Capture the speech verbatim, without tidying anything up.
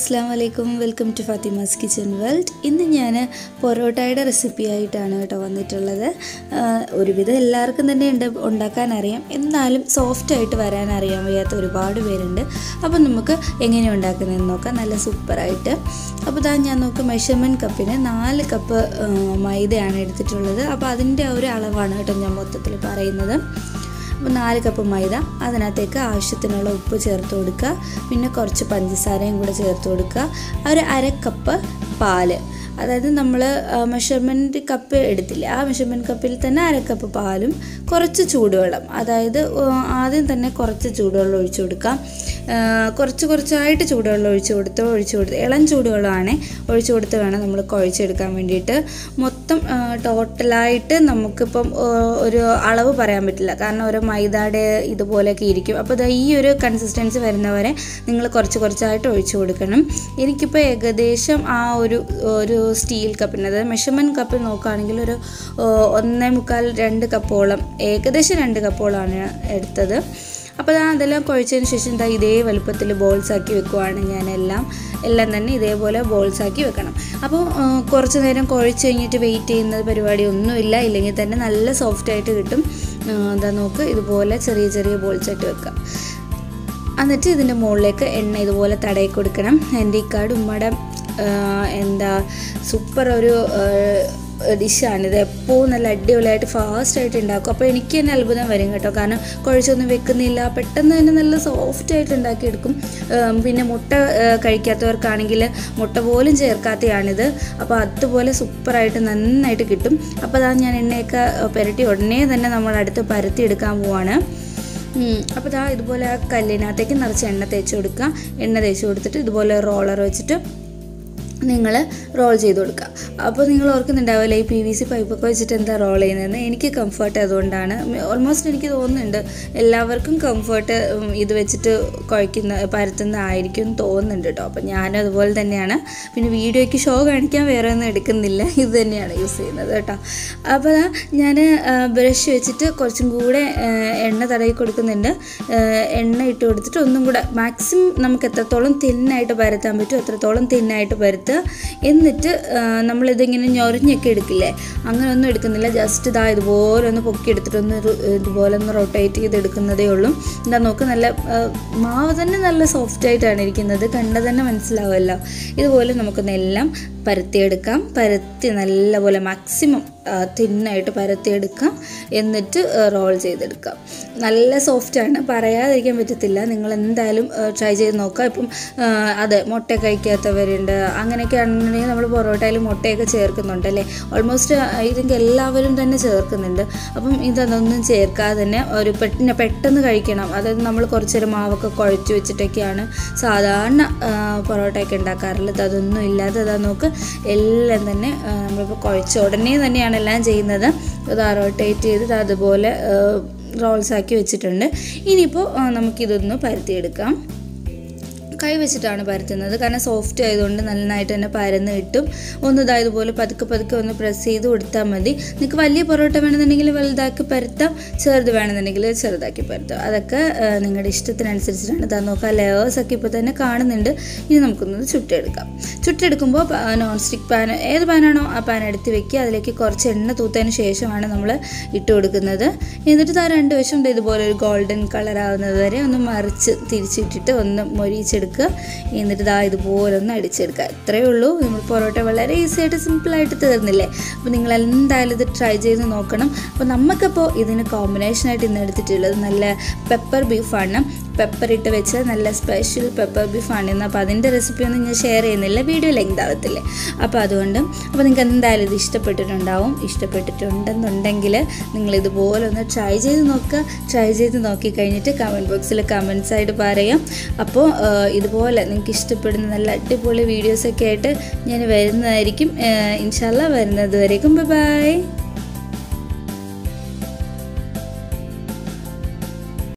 Assalamu alaikum, welcome to Fatima's Kitchen World. ഇന്ന് ഞാൻ പൊറോട്ടയുടെ recipe ആയിട്ടാണ് കേട്ടോ വന്നിട്ടുള്ളത്. ഒരുവിധം എല്ലാവർക്കും തന്നെ ഉണ്ടാക്കാൻ അറിയാം, എന്നാലും സോഫ്റ്റ് ആയിട്ട് വരാൻ അറിയാൻ വയ്യാത്ത ഒരുപാട് പേരുണ്ട്. അപ്പോൾ നമുക്ക് എങ്ങനെ ഉണ്ടാക്കുന്നതെന്ന് നോക്കാം, നല്ല സൂപ്പറായിട്ട്. അപ്പോൾ ഇതാ ഞാൻ നോക്കുക, മെഷർമെൻറ്റ് കപ്പിന് നാല് കപ്പ് മൈദയാണ് എടുത്തിട്ടുള്ളത്. അപ്പോൾ അതിൻ്റെ ഒരു അളവാണ് കേട്ടോ ഞാൻ മൊത്തത്തിൽ പറയുന്നത്. അപ്പോൾ നാല് കപ്പ് മൈദ, അതിനകത്തേക്ക് ആവശ്യത്തിനുള്ള ഉപ്പ് ചേർത്ത് കൊടുക്കുക, പിന്നെ കുറച്ച് പഞ്ചസാരയും കൂടെ ചേർത്ത് കൊടുക്കുക, ഒരു അര കപ്പ് പാല്, അതായത് നമ്മൾ മെഷർമെൻറ്റ് കപ്പ് എടുത്തില്ല ആ മെഷർമെൻറ്റ് കപ്പിൽ തന്നെ അര കപ്പ് പാലും കുറച്ച് ചൂടുവെള്ളം, അതായത് ആദ്യം തന്നെ കുറച്ച് ചൂടുവെള്ളം ഒഴിച്ചു കൊടുക്കാം. കുറച്ച് കുറച്ചായിട്ട് ചൂടുവെള്ളം ഒഴിച്ചു കൊടുത്ത് ഒഴിച്ചു കൊടുത്ത് ഇളം ചൂടുവെള്ളമാണ് ഒഴിച്ചു കൊടുത്ത് വേണം നമ്മൾ കുഴച്ചെടുക്കാൻ വേണ്ടിയിട്ട്. മൊത്തം ടോട്ടലായിട്ട് നമുക്കിപ്പം ഒരു അളവ് പറയാൻ പറ്റില്ല, കാരണം ഓരോ മൈദയുടെ ഇതുപോലെയൊക്കെ ഇരിക്കും. അപ്പോൾ ഈ ഒരു കൺസിസ്റ്റൻസി വരുന്നവരെ നിങ്ങൾ കുറച്ച് കുറച്ചായിട്ട് ഒഴിച്ചു കൊടുക്കണം. എനിക്കിപ്പോൾ ഏകദേശം ആ ഒരു ഒരു സ്റ്റീൽ കപ്പിന്, അതായത് മെഷർമെൻറ്റ് കപ്പിൽ നോക്കുകയാണെങ്കിൽ ഒരു ഒന്നേ മുക്കാൽ രണ്ട് കപ്പോളം, ഏകദേശം രണ്ട് കപ്പോളമാണ് എടുത്തത്. അപ്പോൾ അതെല്ലാം കുഴച്ചതിന് ശേഷം എന്താ ഇതേ വലുപ്പത്തിൽ ബോൾസാക്കി വെക്കുവാണ് ഞാനെല്ലാം എല്ലാം തന്നെ ഇതേപോലെ ബോൾസാക്കി വെക്കണം. അപ്പോൾ കുറച്ച് നേരം കുഴച്ച് കഴിഞ്ഞിട്ട് വെയിറ്റ് ചെയ്യുന്ന പരിപാടി ഒന്നുമില്ല, ഇല്ലെങ്കിൽ തന്നെ നല്ല സോഫ്റ്റായിട്ട് കിട്ടും. എന്താ നോക്ക്, ഇതുപോലെ ചെറിയ ചെറിയ ബോൾസായിട്ട് വെക്കുക. എന്നിട്ട് ഇതിൻ്റെ മുകളിലേക്ക് എണ്ണ ഇതുപോലെ തടയി കൊടുക്കണം. എൻ്റെ ഈ കാട് ഉമ്മയുടെ എന്താ സൂപ്പർ ഒരു ഡിഷാണിത്. എപ്പോഴും നല്ല അടിപൊളിയായിട്ട് ഫാസ്റ്റായിട്ട് ഉണ്ടാക്കും. അപ്പോൾ എനിക്ക് തന്നെ അത്ഭുതം വരും കേട്ടോ, കാരണം കുഴച്ചൊന്നും വെക്കുന്നില്ല, പെട്ടെന്ന് തന്നെ നല്ല സോഫ്റ്റായിട്ട് ഉണ്ടാക്കിയെടുക്കും. പിന്നെ മുട്ട കഴിക്കാത്തവർക്കാണെങ്കിൽ മുട്ട പോലും ചേർക്കാത്തതാണിത്. അപ്പോൾ അതുപോലെ സൂപ്പറായിട്ട് നന്നായിട്ട് കിട്ടും. അപ്പോൾ അതാ ഞാൻ എണ്ണയൊക്കെ പുരട്ടി ഉടനെ തന്നെ നമ്മൾ അടുത്ത് പരത്തി എടുക്കാൻ പോവാണ്. അപ്പോൾ ഇതാ ഇതുപോലെ ആ കല്ലിനകത്തേക്ക് നിറച്ച് എണ്ണ തേച്ച് കൊടുക്കുക. എണ്ണ തേച്ച് കൊടുത്തിട്ട് ഇതുപോലെ റോളർ വെച്ചിട്ട് നിങ്ങൾ റോൾ ചെയ്ത് കൊടുക്കുക. അപ്പോൾ നിങ്ങൾ ഓർക്കുന്നുണ്ടാവില്ല ഈ പി വി സി പൈപ്പൊക്കെ വെച്ചിട്ട് എന്താ റോൾ ചെയ്യുന്നതെന്ന്. എനിക്ക് കംഫർട്ട് അതുകൊണ്ടാണ്. ഓൾമോസ്റ്റ് എനിക്ക് തോന്നുന്നുണ്ട് എല്ലാവർക്കും കംഫർട്ട് ഇത് വെച്ചിട്ട് കുഴക്കുന്ന പരത്തുന്നതായിരിക്കും തോന്നുന്നുണ്ട് കേട്ടോ. അപ്പോൾ ഞാനും അതുപോലെ തന്നെയാണ്. പിന്നെ വീഡിയോയ്ക്ക് ഷോ കാണിക്കാൻ വേറെ ഒന്നും എടുക്കുന്നില്ല, ഇത് തന്നെയാണ് യൂസ് ചെയ്യുന്നത് കേട്ടോ. അപ്പോൾ ഞാൻ ബ്രഷ് വെച്ചിട്ട് കുറച്ചും കൂടെ എണ്ണ തടവി കൊടുക്കുന്നുണ്ട്. എണ്ണ ഇട്ട് കൊടുത്തിട്ട് ഒന്നും കൂടെ മാക്സിമം നമുക്ക് എത്രത്തോളം തിന്നായിട്ട് പരത്താൻ പറ്റും അത്രത്തോളം തിന്നായിട്ട് പരത്തുക. എന്നിട്ട് നമ്മളിതിങ്ങനെ ഞൊറിഞ്ഞൊക്കെ എടുക്കില്ലേ, അങ്ങനെ ഒന്നും എടുക്കുന്നില്ല. ജസ്റ്റ് ഇതാ ഇതുപോലെ ഒന്ന് പൊക്കി എടുത്തിട്ട് ഒന്ന് ഇതുപോലെ ഒന്ന് റൊട്ടേറ്റ് ചെയ്തെടുക്കുന്നതേ ഉള്ളൂ. എന്താ നോക്ക്, നല്ല മാവ് തന്നെ നല്ല സോഫ്റ്റായിട്ടാണ് ഇരിക്കുന്നത്, കണ്ടാൽ തന്നെ മനസ്സിലാവുമല്ലോ. ഇതുപോലെ നമുക്കൊന്നെല്ലാം പരത്തിയെടുക്കാം. പരത്തി നല്ലപോലെ മാക്സിമം തിന്നായിട്ട് പരത്തിയെടുക്കാം. എന്നിട്ട് റോൾ ചെയ്തെടുക്കാം. നല്ല സോഫ്റ്റാണ്, പറയാതിരിക്കാൻ പറ്റത്തില്ല. നിങ്ങൾ എന്തായാലും ട്രൈ ചെയ്ത് നോക്കുക. ഇപ്പം അതെ, മുട്ട കഴിക്കാത്തവരുണ്ട്, അങ്ങനെയൊക്കെ ആണെന്നുണ്ടെങ്കിൽ നമ്മൾ പൊറോട്ടയിൽ മുട്ടയൊക്കെ ചേർക്കുന്നുണ്ട് അല്ലേ. ഓൾമോസ്റ്റ് ഇതെങ്കിൽ എല്ലാവരും തന്നെ ചേർക്കുന്നുണ്ട്. അപ്പം ഇതൊന്നും ചേർക്കാതെ തന്നെ ഒരു പെട്ടെന്ന് പെട്ടെന്ന് കഴിക്കണം. അതായത് നമ്മൾ കുറച്ചൊരു മാവൊക്കെ കുഴച്ച് വെച്ചിട്ടൊക്കെയാണ് സാധാരണ പൊറോട്ടയൊക്കെ ഉണ്ടാക്കാറുള്ളത്. അതൊന്നും ഇല്ലാതെ അതാ നോക്ക്, എല്ലാം തന്നെ നമ്മളിപ്പോൾ കുഴച്ച ഉടനെ തന്നെയാണ് എല്ലാം ചെയ്യുന്നത്. അത് റൊട്ടേറ്റ് ചെയ്ത് അതുപോലെ റോൾസാക്കി വെച്ചിട്ടുണ്ട്. ഇനിയിപ്പോൾ നമുക്കിതൊന്ന് പരത്തിയെടുക്കാം. കൈ വെച്ചിട്ടാണ് പരത്തുന്നത്, കാരണം സോഫ്റ്റ് ആയതുകൊണ്ട് നന്നായിട്ട് തന്നെ പരന്ന് കിട്ടും. ഒന്ന് ഇതാ ഇതുപോലെ പതുക്കെ പതുക്കെ ഒന്ന് പ്രസ് ചെയ്ത് കൊടുത്താൽ മതി. നിങ്ങൾക്ക് വലിയ പൊറോട്ട വേണമെന്നുണ്ടെങ്കിൽ വലുതാക്കി പരത്താം, ചെറുത് വേണമെന്നുണ്ടെങ്കിൽ ചെറുതാക്കി പരത്താം. അതൊക്കെ നിങ്ങളുടെ ഇഷ്ടത്തിനനുസരിച്ചിട്ടാണ്. ഇതാ നോക്കാം, ലെയേഴ്സൊക്കെ ഇപ്പോൾ തന്നെ കാണുന്നുണ്ട്. ഇനി നമുക്കൊന്നത് ചുട്ടെടുക്കാം. ചുട്ടെടുക്കുമ്പോൾ നോൺ സ്റ്റിക്ക് പാൻ, ഏത് പാനാണോ ആ പാൻ എടുത്ത് വെക്കുക. അതിലേക്ക് കുറച്ച് എണ്ണ തൂത്തതിന് ശേഷമാണ് നമ്മൾ ഇട്ട് കൊടുക്കുന്നത്. എന്നിട്ട് ആ രണ്ട് വശം ഇതുപോലെ ഒരു ഗോൾഡൻ കളർ ആവുന്നത് വരെ ഒന്ന് മറിച്ച് തിരിച്ചിട്ടിട്ട് ഒന്ന് മൊരിച്ചെടുക്കുക. എന്നിട്ട് ഇതാ ഇതുപോലെ ഒന്ന് അടിച്ചെടുക്കുക. ഇത്രയേ ഉള്ളൂ. നമ്മൾ പൊറോട്ട വളരെ ഈസി ആയിട്ട് സിമ്പിളായിട്ട് തീർന്നില്ലേ. അപ്പോൾ നിങ്ങൾ എന്തായാലും ഇത് ട്രൈ ചെയ്ത് നോക്കണം. അപ്പോൾ നമുക്കപ്പോൾ ഇതിന് കോമ്പിനേഷനായിട്ട് ഇന്ന് എടുത്തിട്ടുള്ളത് നല്ല പെപ്പർ ബീഫാണ്. പെപ്പർ ഇട്ട് വെച്ച് നല്ല സ്പെഷ്യൽ പെപ്പർ ബീഫാണ് ഇന്ന്. അപ്പോൾ അതിൻ്റെ റെസിപ്പി ഒന്നും ഞാൻ ഷെയർ ചെയ്യുന്നില്ല, വീഡിയോ ലെങ്ത് ആവത്തില്ലേ. അപ്പോൾ അതുകൊണ്ട് അപ്പോൾ നിങ്ങൾക്ക് എന്തായാലും ഇത് ഇഷ്ടപ്പെട്ടിട്ടുണ്ടാവും. ഇഷ്ടപ്പെട്ടിട്ടുണ്ടെന്നുണ്ടെങ്കിൽ നിങ്ങൾ ഇതുപോലെ ഒന്ന് ട്രൈ ചെയ്ത് നോക്കുക. ട്രൈ ചെയ്ത് നോക്കി കഴിഞ്ഞിട്ട് കമൻറ്റ് ബോക്സിൽ കമൻറ്റ്സ് ആയിട്ട് പറയാം. അപ്പോൾ ഇതുപോലെ നിങ്ങൾക്ക് ഇഷ്ടപ്പെടുന്ന നല്ല അടിപൊളി വീഡിയോസൊക്കെ ആയിട്ട് ഞാൻ വരുന്നതായിരിക്കും. ഇൻഷാല്ലാ, വരുന്നത് വരേക്കും ബൈ ബൈ.